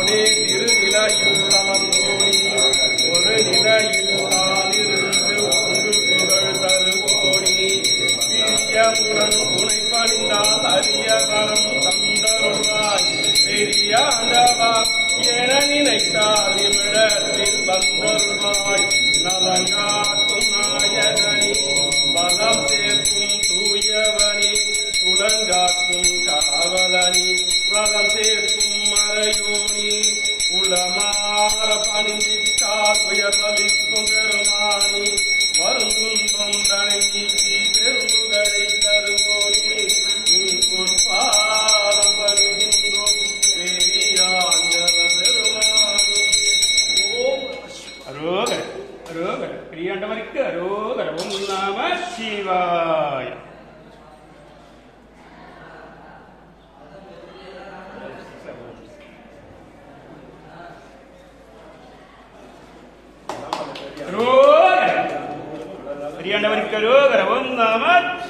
ஒரே திருநிலையில் அமர்ந்தோனி ஒரு நிலையில் நான் இருந்து ஒன்று புகழ் தருவோனி பிரியமுடன் துணை பணிந்தால் அரிய வரம் தந்தருவாய் பெரியாண்டவா என நினைத்தால் இவ்விடத்தில் வந்தருவாய் நலங்காக்கும் நாயகனி பலம் சேர்க்கும் தூயவனி புலங்காக்கும் காவலனி வளம் சேர்க்கும் மறையோனி உளமாற பணிந்திட்டால் உயர்வலிக்கும் பெருமானி வரும் துன்பம் தனை நீக்கி பெருந்துகளை தருவோனி நீ பொற்பாதம் பணிகின்றோம் பெரியாண்டவ பெருமானி. ஓம் அரோகர அரோகர பெரியாண்டவருக்கு அரோகர. ஓம் நம சிவாய. பெரியாண்டவருக்கு அரோகர. ஓம் நம